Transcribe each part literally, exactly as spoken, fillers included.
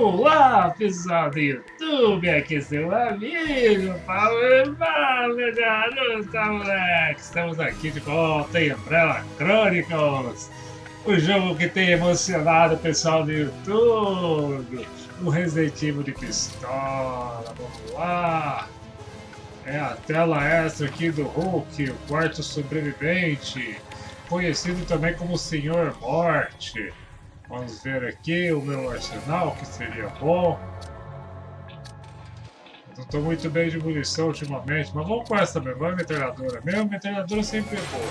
Olá, pessoal do YouTube, aqui é seu amigo Paulo Paulo, garota, moleque. Estamos aqui de volta em Umbrella Chronicles, o jogo que tem emocionado o pessoal do YouTube, o Resident Evil de pistola. Vamos lá. É a tela extra aqui do Hulk, o quarto sobrevivente, conhecido também como Senhor Morte. Vamos ver aqui o meu arsenal, que seria bom. Eu não estou muito bem de munição ultimamente, mas vamos com essa mesmo, a metralhadora mesmo. A metralhadora sempre é boa.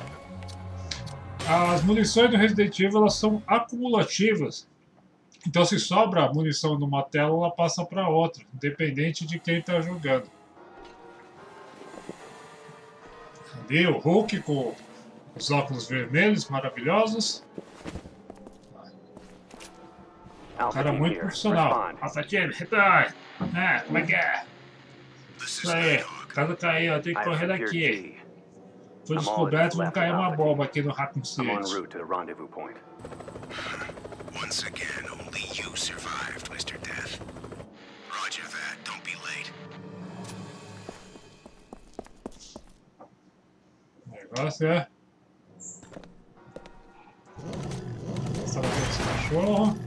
As munições do Resident Evil elas são acumulativas. Então se sobra munição numa tela, ela passa para outra, independente de quem está jogando. Ali o Hulk com os óculos vermelhos maravilhosos. Cara muito profissional. Alpha Team, reply. Ah, como é que é? Isso aí, o cara caiu, eu tenho que correr daqui. Foi descoberto, vamos cair uma bomba aqui no Raccoon City. Once again, only you survived, mister Death. Roger that, don't be late. O negócio é... Essa vai ter esse cachorro.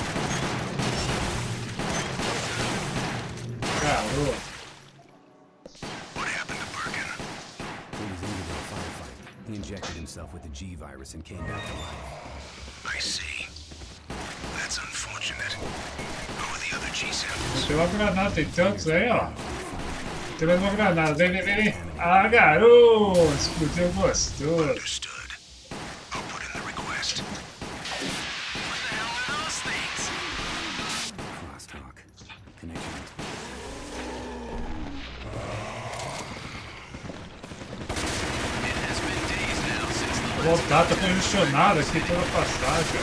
Garoto. What happened to Birkin? He was injured in a firefight. He injected himself with the G virus and came back to life. I see. That's unfortunate. How are the other G samples? Tem uma granada, tem tantos aí, ó. Tem mais uma granada, vem, vem, vem, vem. Ah, garoto! Explodiu gostoso. Understood. I'll put in the request. What the hell are those things? Crosstalk. Connection. It has been days now since the Vou voltar, tá congestionado aqui pela passagem.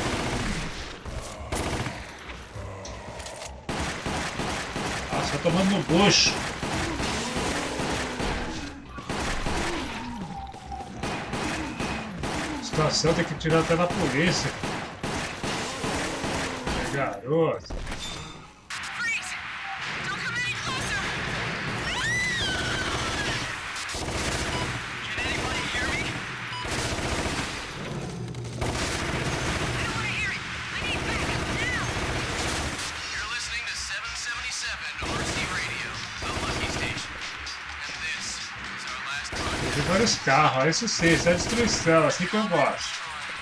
Ah, só tomando no bucho. Situação tem que tirar até da polícia. É, garoto. Freeze! Don't come any closer! Can anybody hear me? I don't want to hear it! I need backup now! You're listening to seven seventy-seven R C Radio, the Lucky Station. And this is our last broadcast. Tem vários carros, ó, isso sim, isso é destruição, assim que eu gosto.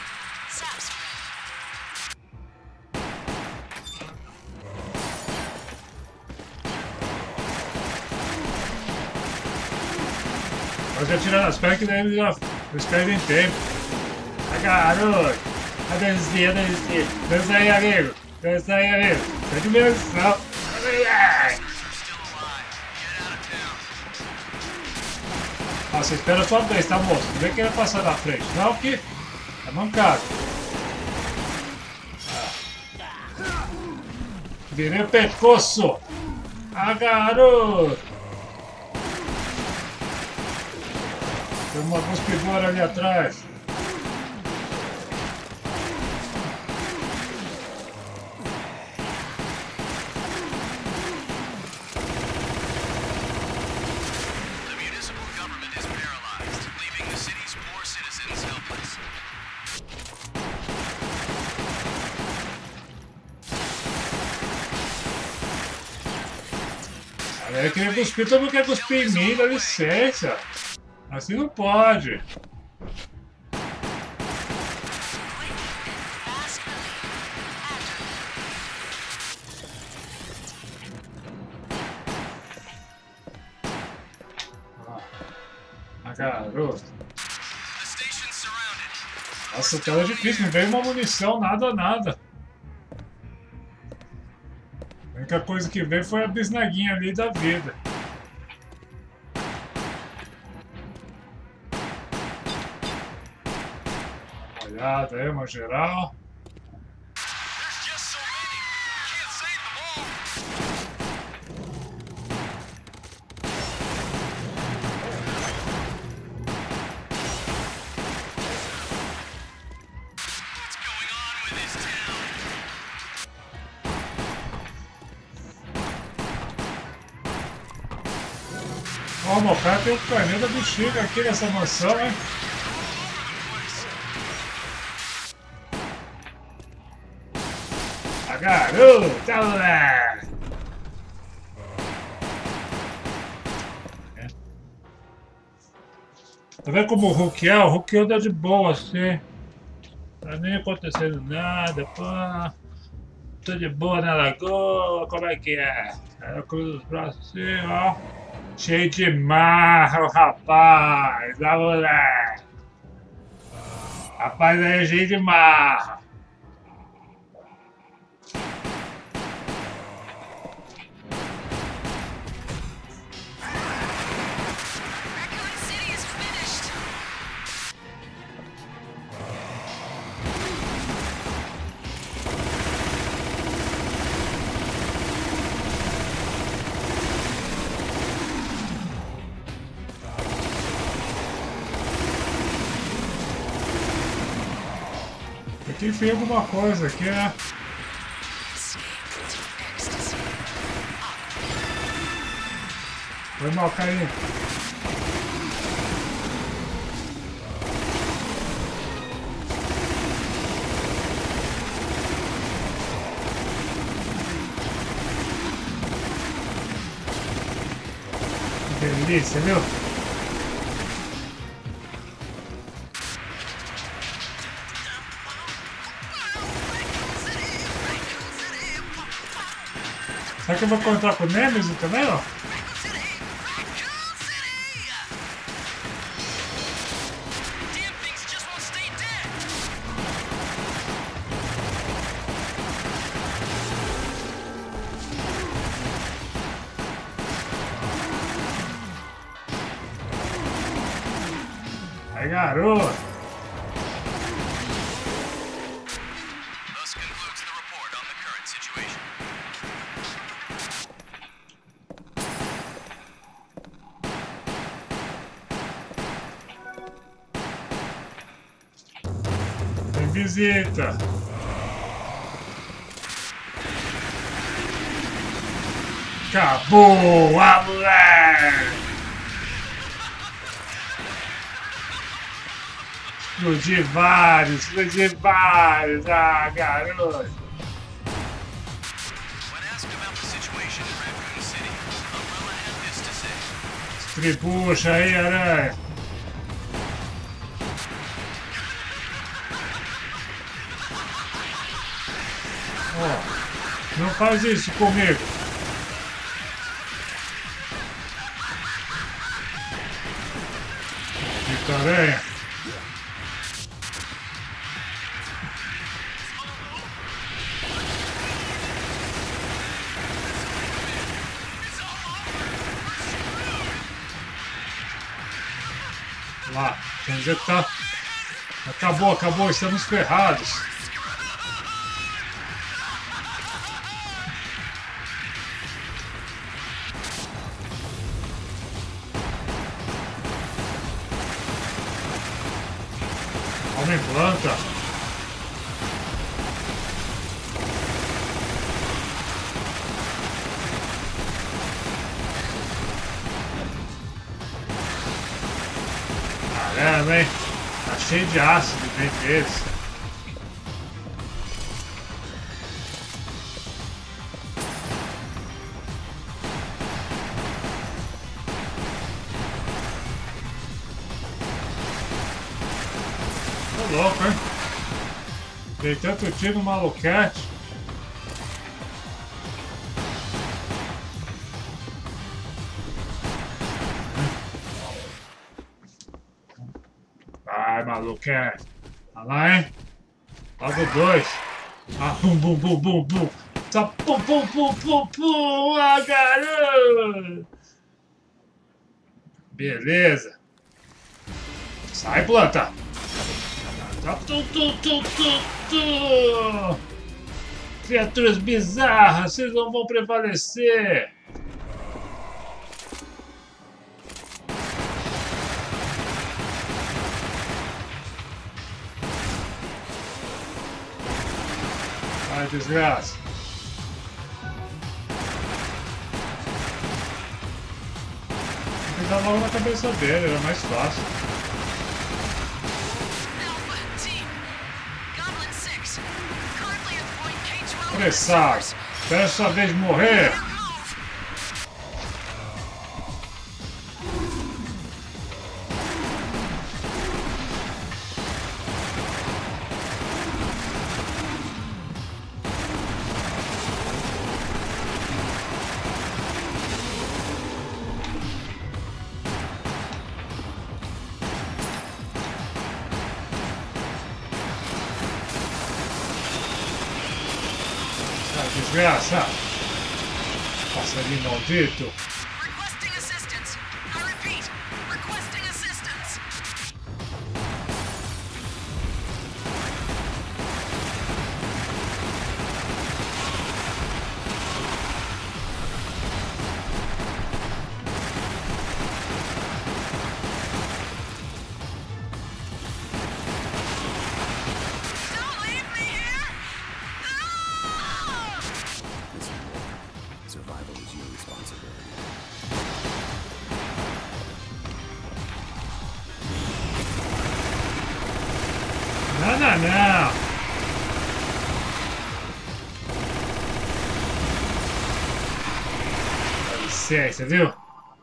Pode atirar nas pernas que daí eles, já, eles perdem tempo. Ah, garoto! A dancinha, a dancinha. Dança aí, amigo. Dança aí, amigo. Tá de dimensão. Ah, você espera a sua vez, tá, moço? Não vem querer passar na frente, não, que é mancado. Ah. Virei o pescoço. Ah, garoto! Tem uma cuspidora ali atrás. The municipal government is paralyzed, leaving the city's poor citizens helpless. Aí eu queria cuspir, todo mundo quer cuspir em mim, dá licença. Assim não pode. Ah, garoto. The station's surrounded. Nossa, tela é difícil, não veio uma munição, nada, nada. A única coisa que veio foi a bisnaguinha ali da vida. Olhada aí, uma geral. There's just so many. Can't save them all. What's going on with this town? Ó, meu cara tem um canhão da bexiga aqui nessa mansão, hein? A garota, moleque! Tá vendo como o Hulk é? O Hulk anda de boa assim. Tá nem acontecendo nada, pá. Tô de boa na lagoa, como é que é? Eu cruzo os braços assim, ó. Cheio de marra, o rapaz, a mulher. Rapaz aí é cheio de marra. Raccoon City is finished. Aqui enfim alguma coisa aqui, né? Foi mal cair. Que delícia, viu? Será que eu vou encontrar com o Nemesis também, ó? Damn things just won't stay dead. Aí, garoto! Thus concludes the report on the current situation. Tem visita! Acabou a mulher! Explodi vários, explodi vários, ah, garoto! When asked about the situation in Raccoon City, Umbrella had this to say. Tribucha aí, aranha! Ó, não faz isso comigo! Eita, aranha! Lá, quer dizer que tá... Acabou, acabou, estamos ferrados. Homem planta. Caramba, hein? Tá cheio de ácido dentro deles. Tô louco, hein? Dei tanto tiro no maluquete. Vai, maluquete. Olha lá, hein? Logo dois. Ah, bum, bum, bum, bum, bum. Só pum, pum, pum, pum, pum. Ah, garoto. Beleza. Sai, planta. Tá, tu, tu, tu, tu, tu. Criaturas bizarras, vocês não vão prevalecer. Ai, desgraça. dar logo na cabeça dele, era mais fácil. Alpha team. Goblin six. Currently at point K twelve. Apressado. Espera a sua vez de morrer. Move. Desgraça! Passarinho maldito! Requesting assistance. I repeat, requesting assistance. Don't leave me here. Ah! Listen, survival is your responsibility. Não, não, não! Dá licença, viu?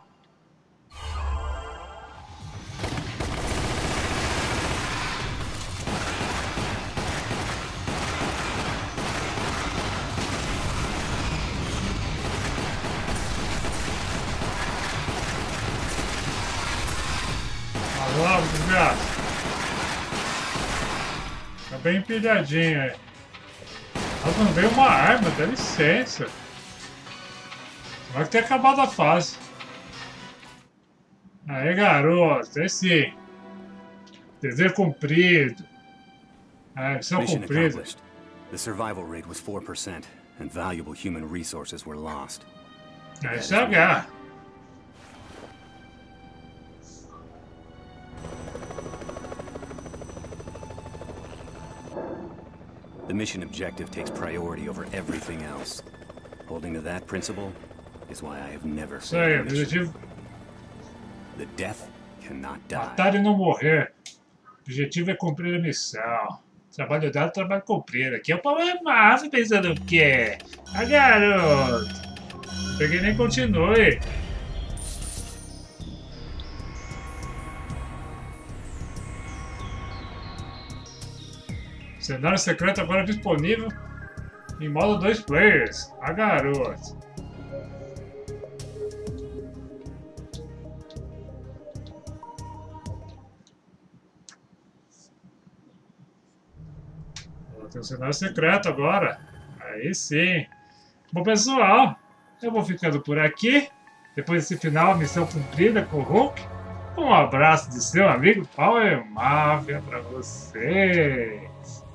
Logo, desgraça. Tá bem empilhadinho aí. Mas não veio uma arma, dá licença. Vai ter acabado a fase. Aí, garoto, esse dever cumprido. É, missão Mission cumprida. accomplished. The survival rate was four percent, and valuable human resources were lost. É isso é H. The mission objective takes priority over everything else. Holding to that principle is why I have never Isso aí, failed a mission. objetivo The death cannot die. matar e não morrer. O objetivo é cumprir a missão. Trabalho dado, trabalho cumprido. Aqui é o pau é massa, pensando o quê? Ah, garoto! Peguei nem continue. Cenário secreto agora disponível em modo dois players. Ah, garoto! Tem um cenário secreto agora. Aí sim. Bom, pessoal, eu vou ficando por aqui. Depois desse final, missão cumprida com o Hulk. Um abraço de seu amigo Power Mafia pra vocês.